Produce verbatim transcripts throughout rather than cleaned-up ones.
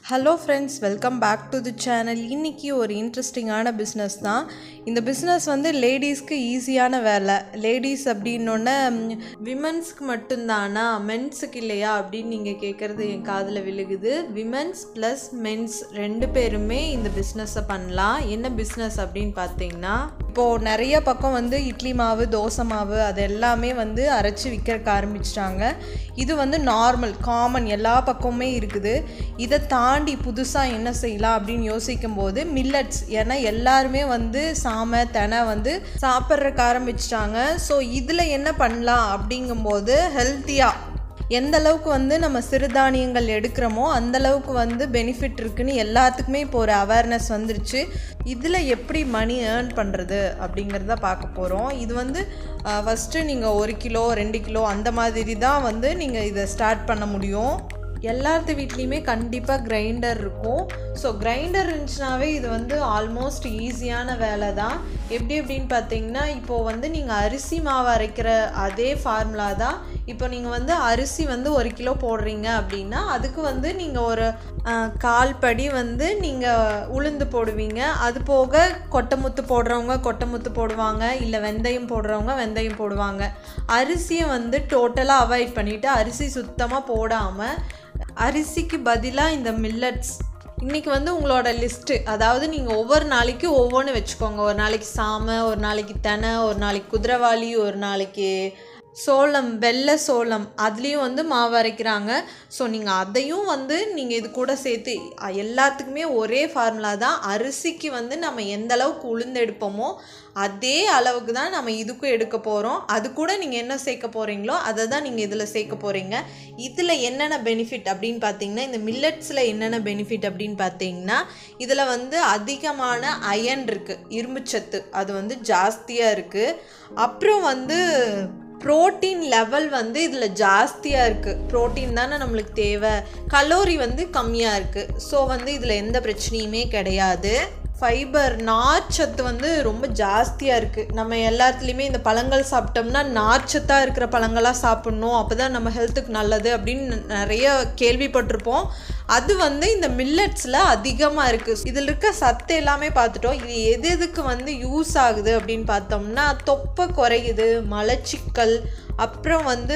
Hello friends, welcome back to the channel. இன்றைக்கி ஒரு இன்ட்ரெஸ்டிங்கான பிஸ்னஸ் தான். இந்த பிஸ்னஸ் வந்து லேடிஸ்க்கு ஈஸியான வேலை. லேடிஸ் அப்படின்னோடனே விமென்ஸ்க்கு மட்டும்தானா, மென்ஸுக்கு இல்லையா அப்படின்னு நீங்கள் கேட்குறது என் காதில் விழுகுது. விமென்ஸ் ப்ளஸ் மென்ஸ் ரெண்டு பேருமே இந்த பிஸ்னஸை பண்ணலாம். என்ன பிஸ்னஸ் அப்படின்னு பார்த்தீங்கன்னா, இப்போது நிறைய பக்கம் வந்து இட்லி மாவு, தோசை மாவு அது எல்லாமே வந்து அரைச்சி விற்கிறக்க ஆரம்பிச்சிட்டாங்க. இது வந்து நார்மல் காமன் எல்லா பக்கமுமே இருக்குது. இதை தாண்டி புதுசாக என்ன செய்யலாம் அப்படின்னு யோசிக்கும் போது மில்லட்ஸ், ஏன்னா எல்லாருமே வந்து சாமை தெனை வந்து சாப்பிட்றக்கு ஆரம்பிச்சிட்டாங்க. ஸோ இதில் என்ன பண்ணலாம் அப்படிங்கும்போது ஹெல்த்தியாக எந்த அளவுக்கு வந்து நம்ம சிறுதானியங்கள் எடுக்கிறோமோ அந்தளவுக்கு வந்து பெனிஃபிட் இருக்குதுன்னு எல்லாத்துக்குமே இப்போ ஒரு அவேர்னஸ் வந்துருச்சு. இதில் எப்படி மணி ஏர்ன் பண்ணுறது அப்படிங்கிறத பார்க்க போகிறோம். இது வந்து ஃபஸ்ட்டு நீங்கள் ஒரு கிலோ ரெண்டு கிலோ அந்த மாதிரி தான் வந்து நீங்கள் இதை ஸ்டார்ட் பண்ண முடியும். எல்லாத்து வீட்லேயுமே கண்டிப்பாக கிரைண்டர் இருக்கும். ஸோ கிரைண்டர் இருந்துச்சுனாவே இது வந்து ஆல்மோஸ்ட் ஈஸியான வேலை தான். எப்படி அப்படின்னு பார்த்தீங்கன்னா, இப்போது வந்து நீங்கள் அரிசி மாவு அரைக்கிற அதே ஃபார்முலா தான். இப்போ நீங்கள் வந்து அரிசி வந்து ஒரு கிலோ போடுறீங்க அப்படின்னா அதுக்கு வந்து நீங்கள் ஒரு கால் படி வந்து நீங்கள் உளுந்து போடுவீங்க. அது போக கொட்டைமுத்து போடுறவங்க கொட்டைமுத்து போடுவாங்க, இல்லை வெந்தயம் போடுறவங்க வெந்தயம் போடுவாங்க. அரிசியை வந்து டோட்டலாக அவாய்ட் பண்ணிவிட்டு அரிசி சுத்தமாக போடாமல் அரிசிக்கு பதிலாக இந்த மில்லட்ஸ் இன்றைக்கி வந்து உங்களோட லிஸ்ட்டு, அதாவது நீங்கள் ஒவ்வொரு நாளைக்கு ஒவ்வொன்று வச்சுக்கோங்க. ஒரு நாளைக்கு சாமை, ஒரு நாளைக்கு தெனை, ஒரு நாளைக்கு குதிரைவாளி, ஒரு நாளைக்கு சோளம், வெள்ளை சோளம், அதுலேயும் வந்து மாவு அரைக்கிறாங்க. ஸோ நீங்கள் அதையும் வந்து நீங்கள் இது கூட சேர்த்து எல்லாத்துக்குமே ஒரே ஃபார்முலா தான். அரிசிக்கு வந்து நம்ம எந்த அளவுக்கு உளுந்து எடுப்போமோ அதே அளவுக்கு தான் நம்ம இதுக்கும் எடுக்க போகிறோம். அது கூட நீங்கள் என்ன சேர்க்க போகிறீங்களோ அதை தான் நீங்கள் இதில் சேர்க்க போகிறீங்க. இதில் என்னென்ன பெனிஃபிட் அப்படின்னு பார்த்தீங்கன்னா, இந்த மில்லட்ஸில் என்னென்ன பெனிஃபிட் அப்படின்னு பார்த்தீங்கன்னா, இதில் வந்து அதிகமான அயன் இருக்குது, இரும்புச்சத்து அது வந்து ஜாஸ்தியாக இருக்குது. அப்புறம் வந்து ப்ரோட்டீன் லெவல் வந்து இதில் ஜாஸ்தியாக இருக்குது. ப்ரோட்டீன் தானே நம்மளுக்கு தேவை. கலோரி வந்து கம்மியாக இருக்குது. ஸோ வந்து இதில் எந்த பிரச்சனையுமே கிடையாது. ஃபைபர், நார்ச்சத்து வந்து ரொம்ப ஜாஸ்தியாக இருக்குது. நம்ம எல்லாத்துலேயுமே இந்த பழங்கள் சாப்பிட்டோம்னா நார்ச்சத்தாக இருக்கிற பழங்களாக சாப்பிட்ணும், அப்போ தான் நம்ம ஹெல்த்துக்கு நல்லது அப்படின்னு நிறைய கேள்விப்பட்டிருப்போம். அது வந்து இந்த மில்லட்ஸில் அதிகமாக இருக்குது. இதில் இருக்க சத்து எல்லாமே பார்த்துட்டோம். இது எது எதுக்கு வந்து யூஸ் ஆகுது அப்படின்னு பார்த்தோம்னா, தொப்பை குறையுது, மலச்சிக்கல், அப்புறம் வந்து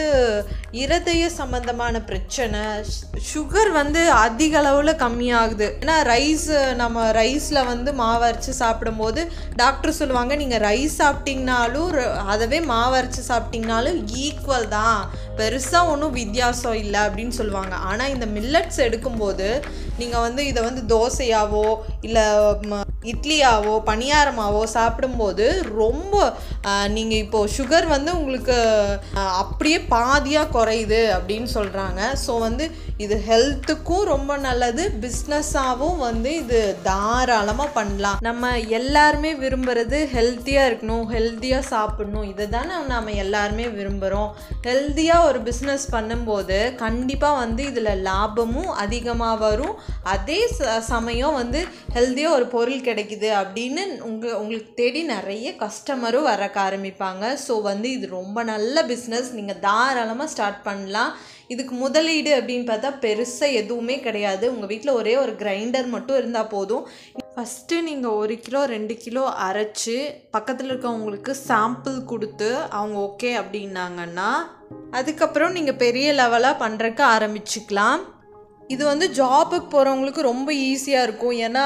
இருதய சம்பந்தமான பிரச்சனை, சுகர் வந்து அதிக அளவில் கம்மியாகுது. ஏன்னா ரைஸ், நம்ம ரைஸில் வந்து மாவு அரைச்சி சாப்பிடும்போது டாக்டர் சொல்லுவாங்க, நீங்கள் ரைஸ் சாப்பிட்டிங்கனாலும் அதவே மாவு அரைச்சி சாப்பிட்டிங்கனாலும் ஈக்குவல் தான், பெருசாக ஒன்றும் வித்தியாசம் இல்லை அப்படின்னு சொல்லுவாங்க. ஆனால் இந்த மில்லட்ஸ் எடுக்கும்போது நீங்கள் வந்து இதை வந்து தோசையாவோ இல்லை இட்லியாவோ பணியாரமாவோ சாப்பிடும்போது ரொம்ப நீங்கள் இப்போது சுகர் வந்து உங்களுக்கு அப்படியே பாதியாக குறையுது அப்படின்னு சொல்கிறாங்க. ஸோ வந்து இது ஹெல்த்துக்கும் ரொம்ப நல்லது, பிஸ்னஸாகவும் வந்து இது தாராளமாக பண்ணலாம். நம்ம எல்லாருமே விரும்புகிறது ஹெல்த்தியாக இருக்கணும், ஹெல்த்தியாக சாப்பிடணும், இதை தானே நம்ம எல்லாருமே விரும்புகிறோம். ஹெல்த்தியாக ஒரு பிஸ்னஸ் பண்ணும்போது கண்டிப்பாக வந்து இதில் லாபமும் அதிகமாக வரும். அதே சமயம் வந்து ஹெல்த்தியாக ஒரு பொருள் கிடைக்குது அப்படின்னு உங்கள் உங்களுக்கு தேடி நிறைய கஸ்டமரும் வரக்க ஆரம்பிப்பாங்க. ஸோ வந்து இது ரொம்ப நல்ல பிஸ்னஸ், நீங்கள் தாராளமாக ஸ்டார்ட் பண்ணலாம். இதுக்கு முதலீடு அப்படின்னு பார்த்தா பெருசாக எதுவுமே கிடையாது. உங்கள் வீட்டில் ஒரே ஒரு கிரைண்டர் மட்டும் இருந்தால் போதும். ஃபஸ்ட்டு நீங்கள் ஒரு கிலோ ரெண்டு கிலோ அரைச்சி பக்கத்தில் இருக்கவங்களுக்கு சாம்பிள் கொடுத்து அவங்க ஓகே அப்படின்னாங்கன்னா அதுக்கப்புறம் நீங்கள் பெரிய லெவலாக பண்ணுறக்கு ஆரம்பிச்சுக்கலாம். இது வந்து ஜாபுக்கு போகிறவங்களுக்கு ரொம்ப ஈஸியாக இருக்கும். ஏன்னா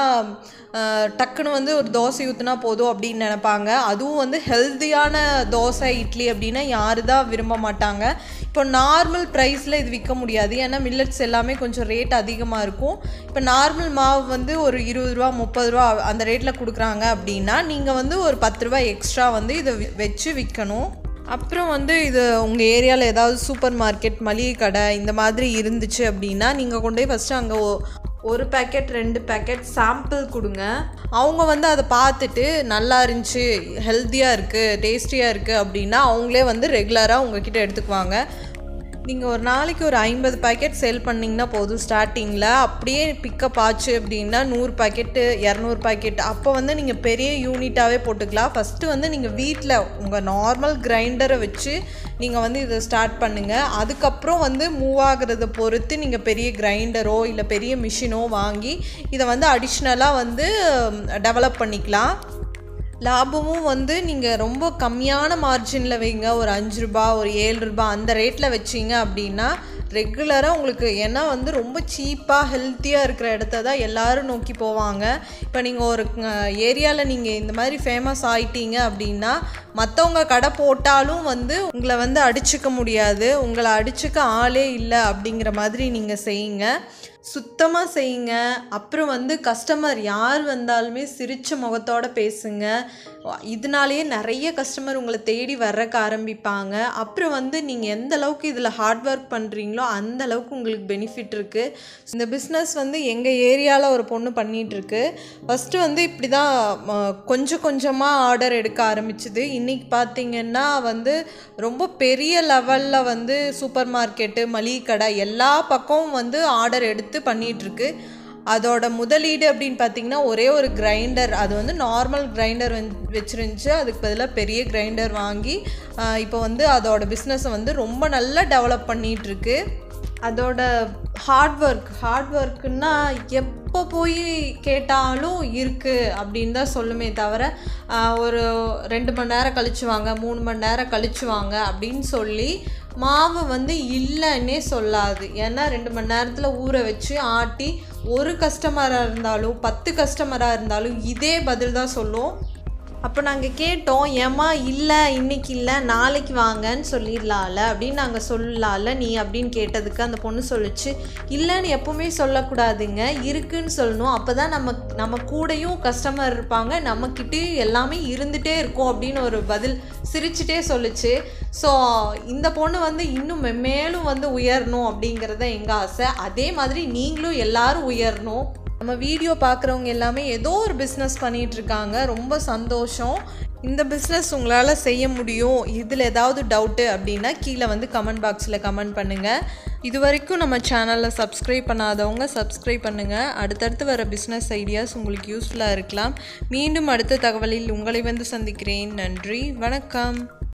டக்குன்னு வந்து ஒரு தோசை ஊற்றினா போதும் அப்படின்னு நினைப்பாங்க. அதுவும் வந்து ஹெல்த்தியான தோசை இட்லி அப்படின்னா யார் தான் விரும்ப மாட்டாங்க. இப்போ நார்மல் ப்ரைஸில் இது விற்க முடியாது, ஏன்னா மில்லட்ஸ் எல்லாமே கொஞ்சம் ரேட் அதிகமாக இருக்கும். இப்போ நார்மல் மாவு வந்து ஒரு இருபது ரூபா முப்பது ரூபா அந்த ரேட்டில் கொடுக்குறாங்க அப்படின்னா நீங்கள் வந்து ஒரு பத்து ரூபா எக்ஸ்ட்ரா வந்து இதை வச்சு விற்கணும். அப்புறம் வந்து இது உங்கள் ஏரியாவில் ஏதாவது சூப்பர் மார்க்கெட், மளிகை கடை இந்த மாதிரி இருந்துச்சு அப்படின்னா நீங்கள் கொண்டு போய் ஃபஸ்ட்டு அங்கே ஒரு பேக்கெட் ரெண்டு பேக்கெட் சாம்பிள் கொடுங்க. அவங்க வந்து அதை பார்த்துட்டு நல்லா இருந்துச்சு, ஹெல்த்தியாக இருக்குது, டேஸ்டியாக இருக்குது அப்படின்னா அவங்களே வந்து ரெகுலராக உங்ககிட்ட எடுத்துக்குவாங்க. நீங்கள் ஒரு நாளைக்கு ஒரு ஐம்பது பாக்கெட் சேல் பண்ணிங்கன்னா போதும். ஸ்டார்டிங்கில் அப்படியே பிக்கப் ஆச்சு அப்படின்னா நூறு பாக்கெட்டு இரநூறு பாக்கெட் அப்போ வந்து நீங்கள் பெரிய யூனிட்டாகவே போட்டுக்கலாம். ஃபஸ்ட்டு வந்து நீங்கள் வீட்டில் உங்கள் நார்மல் கிரைண்டரை வச்சு நீங்கள் வந்து இதை ஸ்டார்ட் பண்ணுங்கள். அதுக்கப்புறம் வந்து மூவ் ஆகிறத பொறுத்து நீங்கள் பெரிய கிரைண்டரோ இல்லை பெரிய மிஷினோ வாங்கி இதை வந்து அடிஷ்னலாக வந்து டெவலப் பண்ணிக்கலாம். லாபமும் வந்து நீங்கள் ரொம்ப கம்மியான மார்ஜினில் வைங்க. ஒரு அஞ்சு ரூபா ஒரு ஏழு ரூபா அந்த ரேட்டில் வச்சிங்க அப்படின்னா ரெகுலராக உங்களுக்கு, ஏன்னா வந்து ரொம்ப சீப்பாக ஹெல்த்தியாக இருக்கிற இடத்த தான் எல்லோரும் நோக்கி போவாங்க. இப்போ நீங்கள் ஒரு ஏரியாவில் நீங்கள் இந்த மாதிரி ஃபேமஸ் ஆகிட்டீங்க அப்படின்னா மற்றவங்க கடை போட்டாலும் வந்து உங்களை வந்து அடிச்சுக்க முடியாது. உங்களை அடிச்சுக்க ஆளே இல்லை அப்படிங்கிற மாதிரி நீங்கள் செய்யுங்க. சுத்தமாக செய்யுங்க. அப்புறம் வந்து கஸ்டமர் யார் வந்தாலுமே சிரித்த முகத்தோடு பேசுங்க. இதனாலேயே நிறைய கஸ்டமர் உங்களை தேடி வர்றக்க ஆரம்பிப்பாங்க. அப்புறம் வந்து நீங்கள் எந்த அளவுக்கு இதில் ஹார்ட் ஒர்க் பண்ணுறீங்களோ அந்த அளவுக்கு உங்களுக்கு பெனிஃபிட் இருக்குது. இந்த பிஸ்னஸ் வந்து எங்கள் ஏரியாவில் ஒரு பொண்ணு பண்ணிகிட்ருக்கு. ஃபஸ்ட்டு வந்து இப்படி தான் கொஞ்சம் கொஞ்சமாக ஆர்டர் எடுக்க ஆரம்பிச்சுது. இன்றைக்கி பார்த்திங்கன்னா வந்து ரொம்ப பெரிய லெவலில் வந்து சூப்பர் மார்க்கெட்டு மளிகை கடை எல்லா பக்கமும் வந்து ஆர்டர் எடுத்து பண்ணிகிட்ருக்கு. அதோட முதலீடு அப்படின்னு பார்த்திங்கன்னா ஒரே ஒரு கிரைண்டர், அது வந்து நார்மல் கிரைண்டர் வச்சுருந்துச்சு. அதுக்கு பதிலாக பெரிய கிரைண்டர் வாங்கி இப்போ வந்து அதோட பிஸ்னஸை வந்து ரொம்ப நல்லா டெவலப் பண்ணிகிட்ருக்கு. அதோட ஹார்ட் ஒர்க் ஹார்ட் ஒர்க்குன்னா எப்போ போய் கேட்டாலும் இருக்குது அப்படின்னு தான் சொல்லுமே தவிர ஒரு ரெண்டு மணி நேரம் கழிச்சு வாங்க மூணு மணி நேரம் கழிச்சு வாங்க அப்படின்னு சொல்லி மாவு வந்து இல்லைன்னே சொல்லாது. ஏன்னா ரெண்டு மணி நேரத்தில் ஊற வச்சு ஆட்டி ஒரு கஸ்டமராக இருந்தாலும் பத்து கஸ்டமராக இருந்தாலும் இதே பதில் தான் சொல்லும். அப்போ நாங்கள் கேட்டோம், ஏம்மா இல்லை இன்றைக்கி இல்லை நாளைக்கு வாங்கன்னு சொல்லிடலாம்ல அப்படின்னு நாங்கள் சொல்லலாம்ல நீ அப்படின்னு கேட்டதுக்கு அந்த பொண்ணு சொல்லிச்சு, இல்லைன்னு எப்போவுமே சொல்லக்கூடாதுங்க, இருக்குன்னு சொல்லணும். அப்போ தான் நம்ம நம்ம கூடயும் கஸ்டமர் இருப்பாங்க, நம்மக்கிட்டேயும் எல்லாமே இருந்துகிட்டே இருக்கும் அப்படின்னு ஒரு பதில் சிரிச்சுட்டே சொல்லிச்சு. ஸோ இந்த பொண்ணு வந்து இன்னும் மேலும் வந்து உயரணும் அப்படிங்கிறத எங்கள் ஆசை. அதே மாதிரி நீங்களும் எல்லோரும் உயரணும். நம்ம வீடியோ பார்க்குறவங்க எல்லாமே ஏதோ ஒரு பிஸ்னஸ் பண்ணிகிட்ருக்காங்க, ரொம்ப சந்தோஷம். இந்த பிஸ்னஸ் உங்களால் செய்ய முடியும், இதில் ஏதாவது டவுட்டு அப்படின்னா கீழே வந்து கமெண்ட் பாக்ஸில் கமெண்ட் பண்ணுங்கள். இது வரைக்கும் நம்ம சேனலில் சப்ஸ்கிரைப் பண்ணாதவங்க சப்ஸ்கிரைப் பண்ணுங்கள். அடுத்தடுத்து வர பிஸ்னஸ் ஐடியாஸ் உங்களுக்கு யூஸ்ஃபுல்லாக இருக்கலாம். மீண்டும் அடுத்த தகவலில் உங்களை வந்து சந்திக்கிறேன். நன்றி, வணக்கம்.